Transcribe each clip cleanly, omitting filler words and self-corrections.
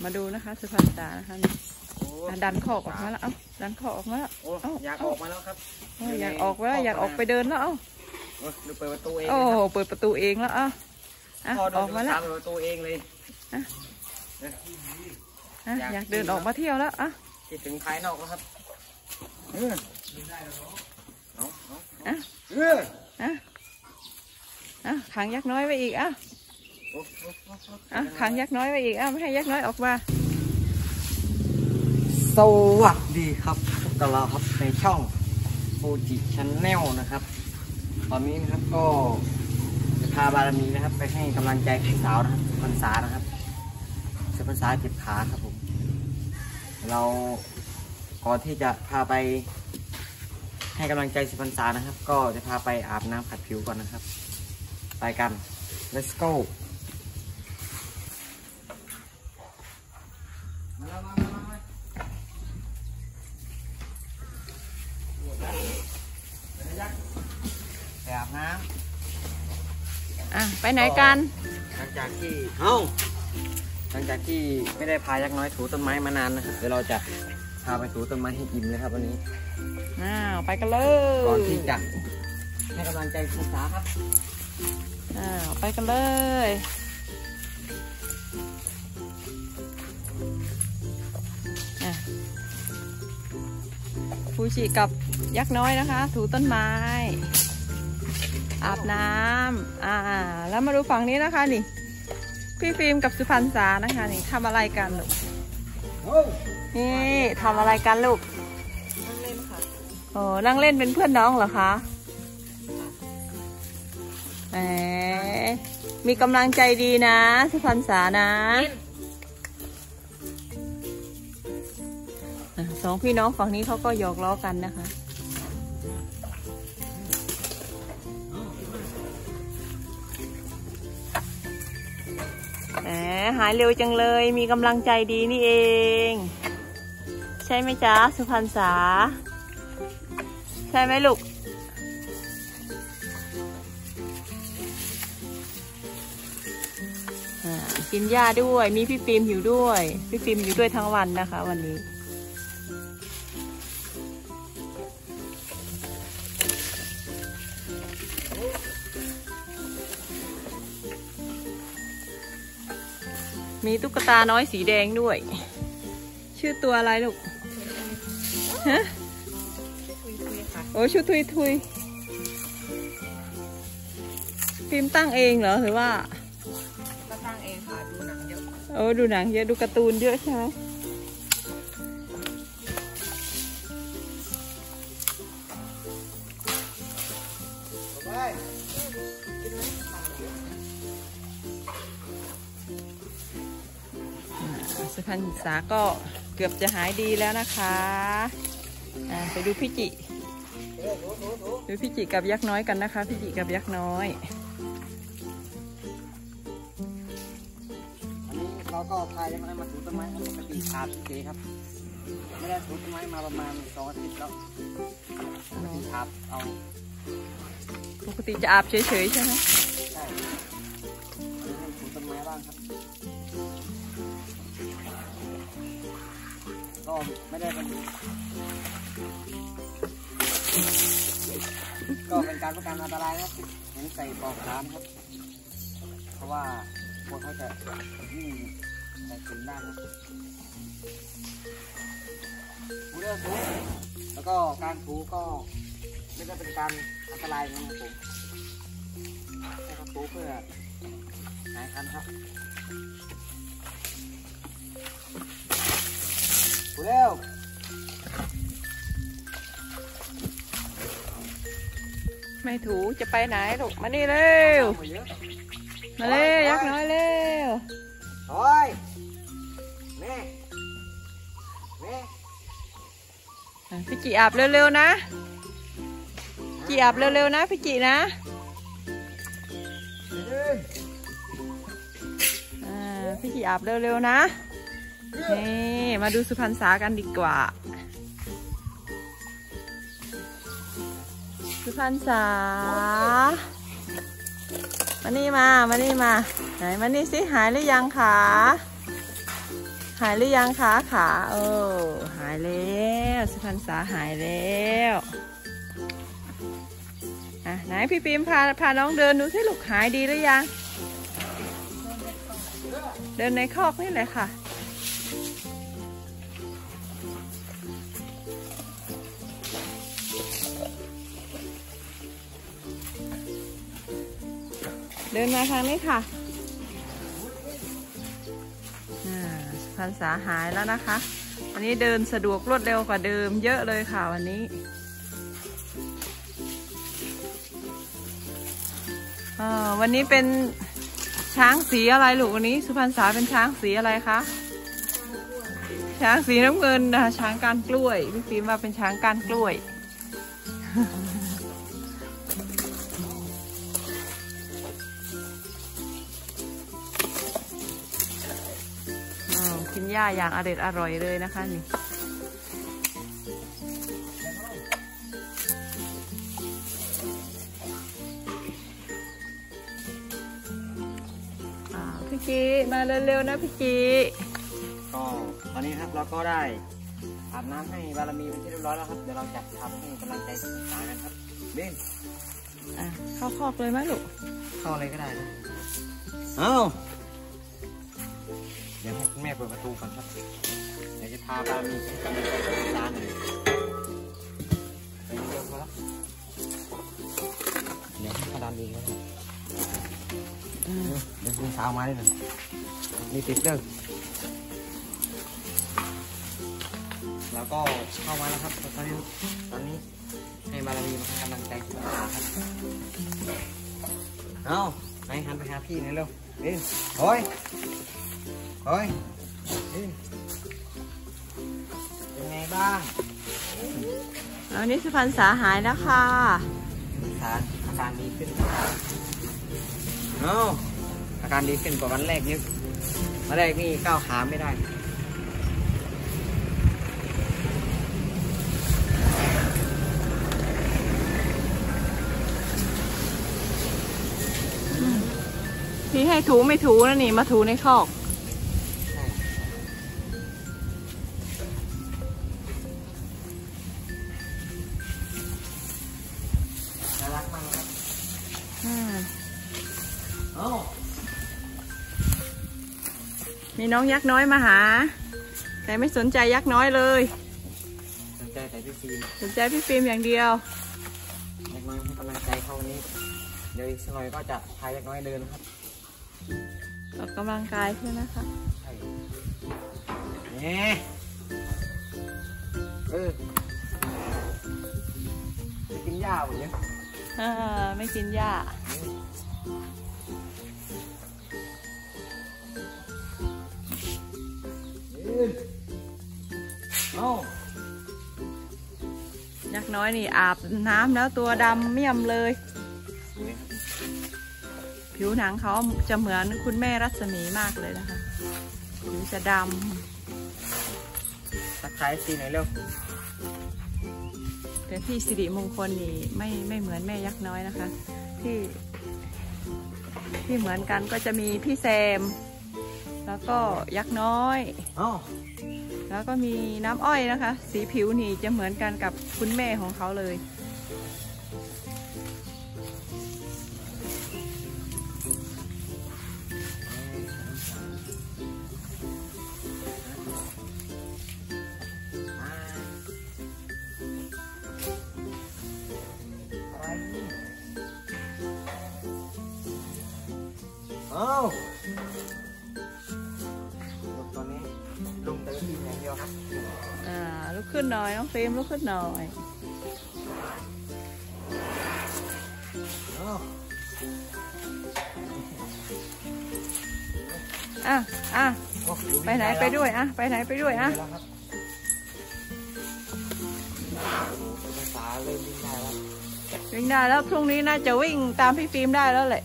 มาดูนะคะสุพรรณษานะคะนี่ดันคอกออกมาแล้วดันคอกออกมาแล้วอยากออกมาแล้วครับอยากออกแล้วอยากออกไปเดินแล้วเปิดประตูเองโอ้เปิดประตูเองแล้วออกมาแล้วเปิดประตูเองเลยอยากเดินออกมาเที่ยวแล้วคิดถึงภายนอกแล้วครับขังยักษ์น้อยไว้อีกขังยักษ์น้อยไว้อีกไม่ให้ยักษ์น้อยออกมาสวัสดีครับพวกเราครับในช่องโฟจิชาแนลนะครับตอนนี้นะครับก็จะพาบารมีนะครับไปให้กำลังใจพี่สาวนะครับพรรษานะครับพรรษาเจ็บขาครับผมเราก่อนที่จะพาไปให้กำลังใจสุพรรษานะครับก็จะพาไปอาบน้ำขัดผิวก่อนนะครับไปกัน let's go ไปอาบน้ำไปไหนกันหลังจากที่ไม่ได้พายักษ์น้อยถูต้นไม้มานานนะครับเดี๋ยวเราจะพาไปถูต้นไม้ให้อิ่มเลยครับวันนี้ไปกันเลยก่อนที่จะให้กำลังใจศึกษาครับไปกันเลยฟูจิกับยักษ์น้อยนะคะถูต้นไม้อาบน้ำแล้วมาดูฝั่งนี้นะคะนี่พี่ฟิล์มกับสุพรรณษานะคะนี่ทำอะไรกันลูกนี่ทำอะไรกันลูกนั่งเล่นค่ะนั่งเล่นเป็นเพื่อนน้องเหรอคะมีกำลังใจดีนะสุพรรณษานะสองพี่น้องฝั่งนี้เขาก็หยอกล้อกันนะคะหายเร็วจังเลยมีกำลังใจดีนี่เองใช่ไหมจ๊ะสุพรรณษาใช่ไหมลูกกินหญ้าด้วยมีพี่ฟิล์มอยู่ด้วยพี่ฟิล์มอยู่ด้วยทั้งวันนะคะวันนี้มีตุ๊กตาน้อยสีแดงด้วยชื่อตัวอะไรลูกฮะโอ้ชื่อทุยฟิล์มตั้งเองเหรอหรือว่าก็ตั้งเองค่ะดูหนังเยอะดูหนังเยอะดูการ์ตูนเยอะใช่ไหมสุพรรณษาก็เกือบจะหายดีแล้วนะคะไปดูพี่จิกับยักษ์น้อยกันนะคะพี่จิกับยักษ์น้อยอันนี้เราก็พายักษ์น้อยมาถูต้นไม้ปกติอาบเฉยครับไม่ได้ถูต้นไม้มาประมาณ2 อาทิตย์แล้วอาบเอาปกติจะอาบเฉยๆใช่ไหมใช่ถูต้นไม้บ้างครับก็ไม่ได้เป็นก็เป็นการป้องกันอันตรายนะเห็นใส่ปลอกคามครับเพราะว่าพวกเขาจะยิ่งใส่ถึงด้านนะถูเรื่องถูแล้วก็การถูก็ไม่ได้เป็นการอันตรายนะครับผมให้เขาถูเพื่อหายคันครับถูเร็วไม่ถูจะไปไหนลูกมานี่เร็วมาเร็วยักษ์น้อยเร็วโอ้ยแม่พี่จิอาบเร็วๆนะจิอาบเร็วๆนะพี่จินะพี่จิอาบเร็วๆนะนี่มาดูสุพรรณษากันดีกว่าสุพรรณษามานี่มาไหนมานี่สิหายหรือยังคะหายหรือยังคะขาหายแล้วสุพรรษาหายแล้วไหนพี่ปิมพาน้องเดินดูสิลูกหายดีหรือยังเดินในคอกนี่แหละค่ะเดินมาทางนี้ค่ะพรรษาหายแล้วนะคะวันนี้เดินสะดวกรวดเร็วกว่าเดิมเยอะเลยค่ะวันนี้วันนี้เป็นช้างสีอะไรลูกวันนี้สุพรรษาเป็นช้างสีอะไรคะช้างสีน้ำเงินนะคะช้างก้านกล้วยพี่ฟิล์มว่าเป็นช้างก้านกล้วยกินหญ้าอย่างอร่อยเลยนะคะนี่พี่จีมาเร็วๆนะพี่จีก็ตอนนี้ครับเราก็ได้อาบน้ำให้บารมีเป็นที่เรียบร้อยแล้วครับเดี๋ยวเราจะทำให้กำลังใจศึกษากันครับเบ้นเข้าคอกเลยไหมลูกเข้าอะไรก็ได้นะเดี๋ยวให้คุณแม่เปิดประตูก่อนครับเดี๋ยวจะพาบารมีไปกำลังใจศึกษาหน่อยไปเร็วครับเดี๋ยวให้พาดามเองนะครับเดี๋ยวคุณสาวมาได้หน่อยมีติดเรื่องแล้วก็เข้ามาแล้วครับตอนนี้ให้บารมีมาให้กำลังใจศึกษาครับไหนหันไปหาพี่หน่อยเร็วนี่โอ้ยเป็นไงบ้างวันนี้สุพรรษาหายแล้วค่ะอาการดีขึ้นอาการดีขึ้นกว่าวันแรกนิดวันแรกนี่ก้าวขาไม่ได้พี่ให้ถูไม่ถูนะนี่มาถูในคอกน่ารักมากครับมีน้องยักษ์น้อยมาหาแต่ไม่สนใจยักษ์น้อยเลยสนใจแต่พี่ฟิล์มอย่างเดียวยักษ์น้อยให้กำลังใจเขาวันนี้เดี๋ยวอีกสักหน่อยก็จะพายักษ์น้อยเดินครับออกกำลังกายใช่ไหมคะใช่เนี่ยไม่กินหญ้าหมดเนี่ยไม่กินหญ้ายักษ์น้อยนี่อาบน้ำแล้วตัวดำเมี่ยมเลยผิวหนังเขาจะเหมือนคุณแม่รัศมีมากเลยนะคะผิวจะดำทักทายสีหน่อยเร็วแต่ที่สิริมงคลนี่ไม่เหมือนแม่ยักษ์น้อยนะคะที่เหมือนกันก็จะมีพี่แซมแล้วก็ยักษ์น้อยแล้วก็มีน้ำอ้อยนะคะสีผิวนี่จะเหมือนกันกับคุณแม่ของเขาเลยตอนนี้ลุงเดินทีอย่างเดียวครับลุกขึ้นหน่อยน้องฟิล์มลุกขึ้นหน่อยไปไหนไปด้วยไปไหนไปด้วยวิ่งได้แล้วพรุ่งนี้น่าจะวิ่งตามพี่ฟิล์มได้แล้วแหละ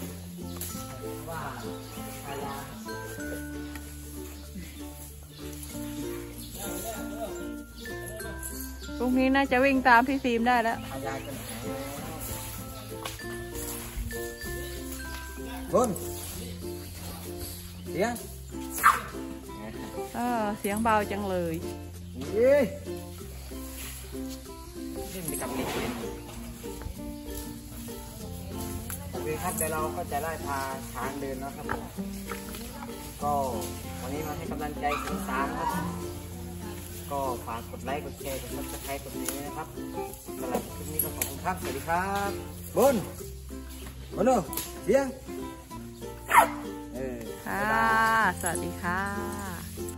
พรุ่งนี้น่าจะวิ่งตามพี่ฟิล์มได้แล้วบุญเสียงเสียงเบาจังเลยนี่ดิ้นไปกับเหล็กเลยโอเคครับเดี๋ยวเราก็จะไล่พาช้างเดินแล้วครับผมก็วันนี้มาให้กำลังใจคุณสามครับก็ฝากกดไลค์กดแชร์กดซับสไครต์กดนี้นะครับสำหรับคลิปนี้ก็ขอบคุณครับสวัสดีครับบนโน่เสียงค่ะ สวัสดีค่ะ